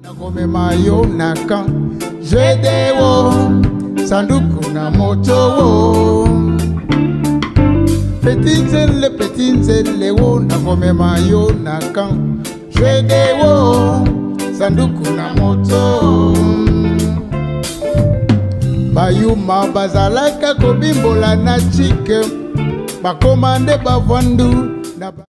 Nakomema yo na kan Jedeo sanduku na moto Petit nzele wo nakomema yo na kan Jedeo sanduku na moto Bayuma bazalaka kobimbola na chike Bakomande bavwandu na